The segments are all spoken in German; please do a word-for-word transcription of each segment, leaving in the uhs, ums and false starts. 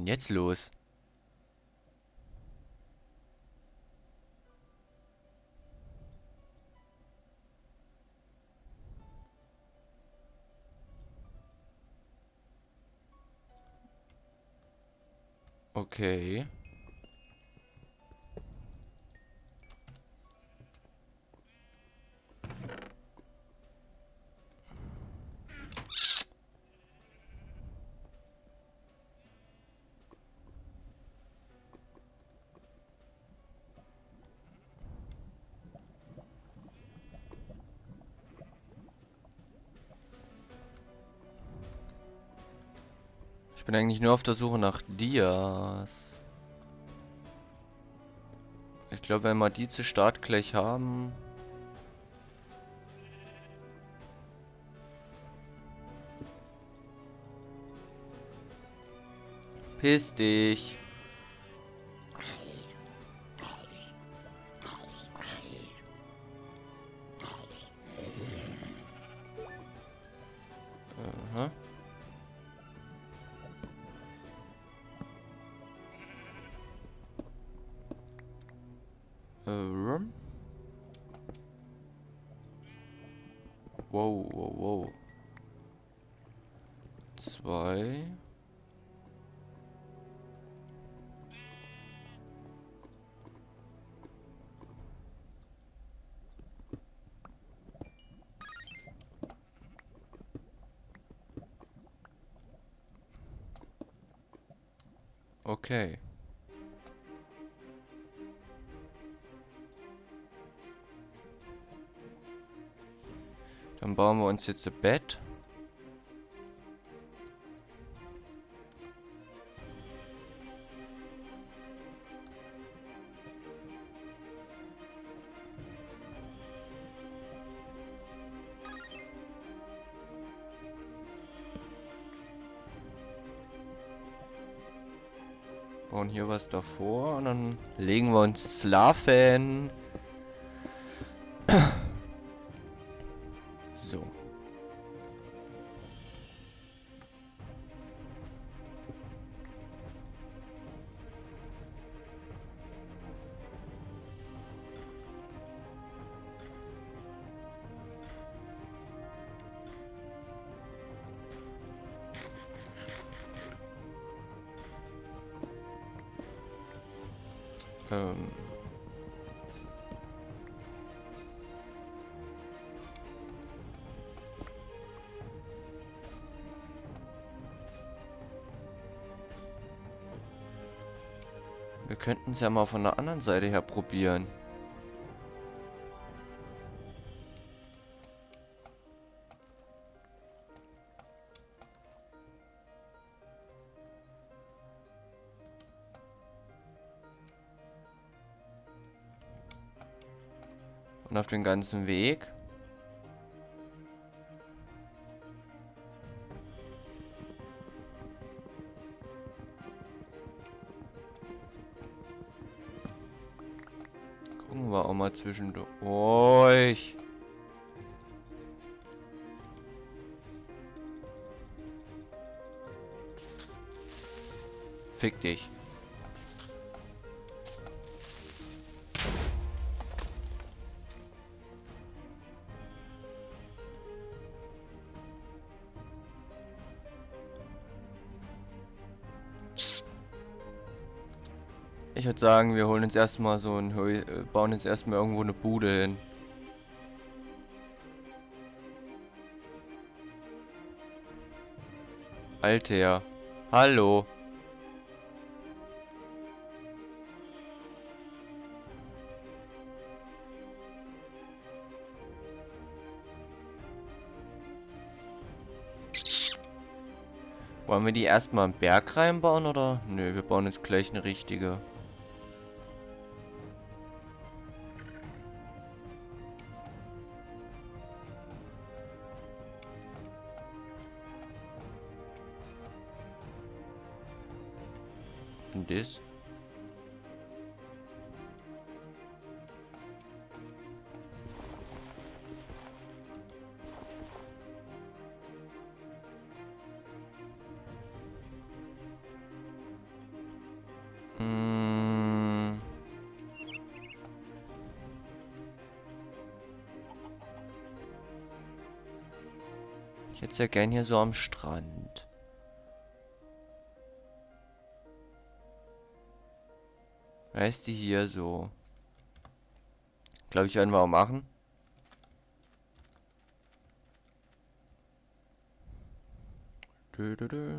denn jetzt los? Okay. Ich bin eigentlich nur auf der Suche nach Dias. Ich glaube, wenn wir die zu Start gleich haben... Piss dich. Aha. Ähm. Wow, wow, wow. Zwei. Okay. Dann bauen wir uns jetzt ein Bett. Bauen hier was davor und dann legen wir uns schlafen. So. Ähm. Wir könnten es ja mal von der anderen Seite her probieren. Und auf den ganzen Weg. Gucken wir auch mal zwischendurch. Fick dich. Ich würde sagen, wir holen uns erstmal so ein Hö äh, bauen jetzt erstmal irgendwo eine Bude hin. Alter. Hallo. Wollen wir die erstmal im Berg reinbauen oder? Nö, wir bauen jetzt gleich eine richtige. Und das? hätte es ja gern hier so am Strand. Weißt du, hier so. Glaube ich, werden wir auch machen. Dö, dö, dö.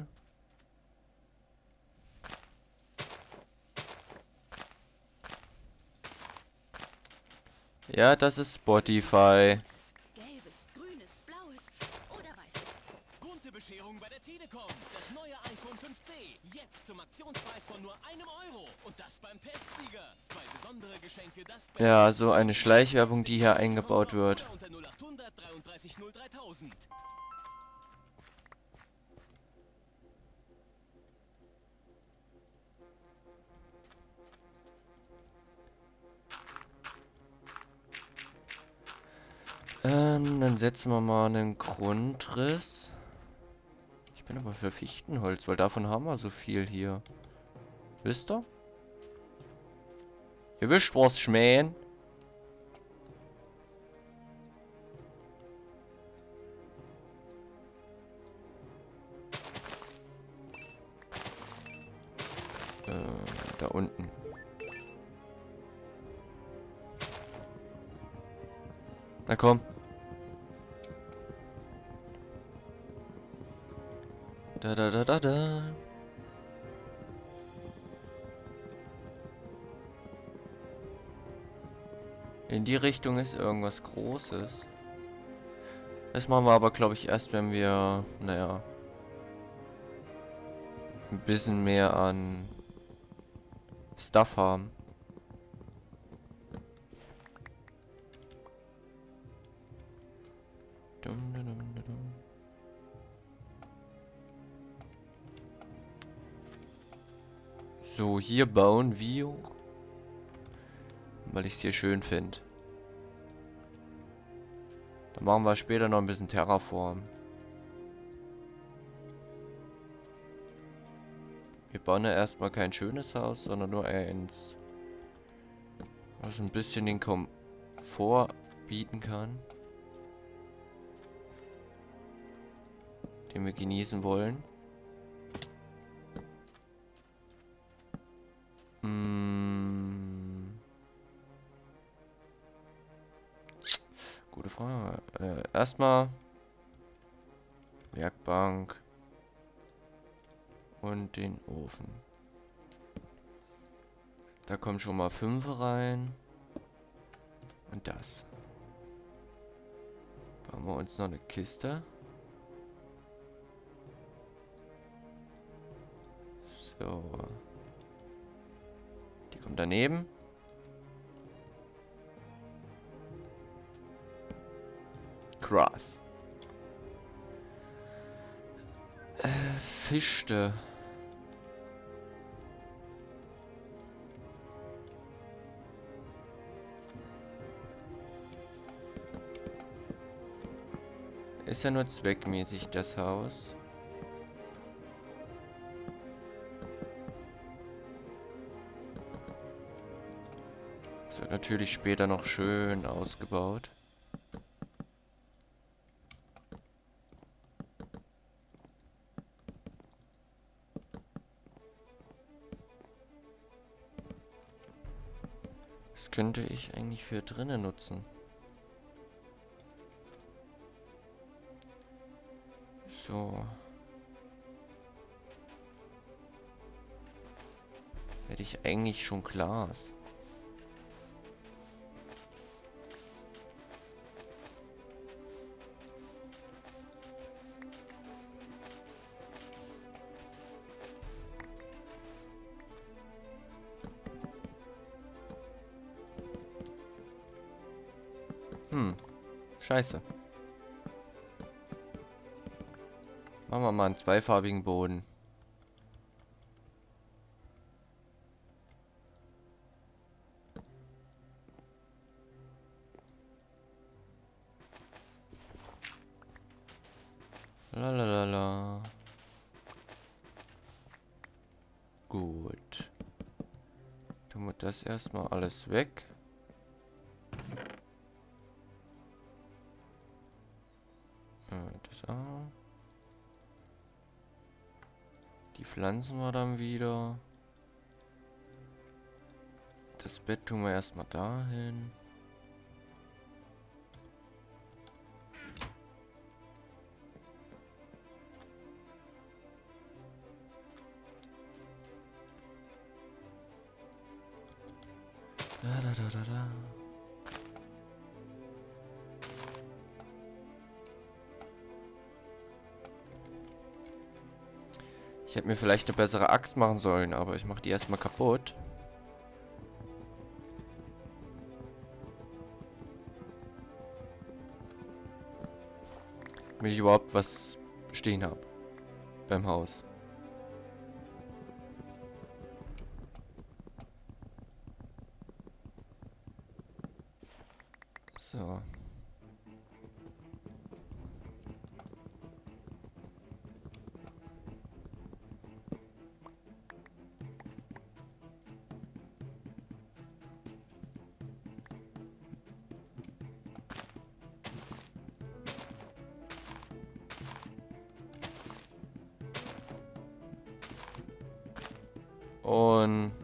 Ja, das ist Spotify. Gelbes, grünes, blaues oder weißes. Bunte Bescherung bei der Telekom. Das neue iPhone fünf C. Jetzt zum Aktionspreis von nur einem Euro. Und das beim Testsieger. Zwei besondere Geschenke, das Beste. Ja, so eine Schleichwerbung, die hier eingebaut wird. Unter null achthundert dreiunddreißig null dreitausend. Ähm, dann setzen wir mal einen Grundriss. Ich bin aber für Fichtenholz, weil davon haben wir so viel hier. Wisst ihr? Ihr wisst, was ich mein. Äh, da unten. Na komm. Da da da da da. In die Richtung ist irgendwas Großes. Das machen wir aber, glaube ich, erst, wenn wir, naja, ein bisschen mehr an Stuff haben. Dum, dum, dum, dum. So, hier bauen wir, weil ich es hier schön finde. Dann machen wir später noch ein bisschen Terraform. Wir bauen ja erstmal kein schönes Haus, sondern nur eins, was ein bisschen den Komfort bieten kann, den wir genießen wollen. Hm. Gute Frage. Äh, erstmal Werkbank und den Ofen. Da kommen schon mal fünf rein. Und das. Bauen wir uns noch eine Kiste. So. Die kommt daneben. Krass. Äh, Fischte. Ist ja nur zweckmäßig das Haus. Es wird natürlich später noch schön ausgebaut. Das könnte ich eigentlich für drinnen nutzen. So. Hätte ich eigentlich schon Glas. Hm. Scheiße. Machen wir mal einen zweifarbigen Boden. Lalalala. Gut. Tun wir das erstmal alles weg. Äh, das auch. Die pflanzen wir dann wieder. Das Bett tun wir erstmal dahin. Da, da, da, da, da. Ich hätte mir vielleicht eine bessere Axt machen sollen, aber ich mache die erstmal kaputt. Damit ich überhaupt was stehen habe beim Haus. So. Und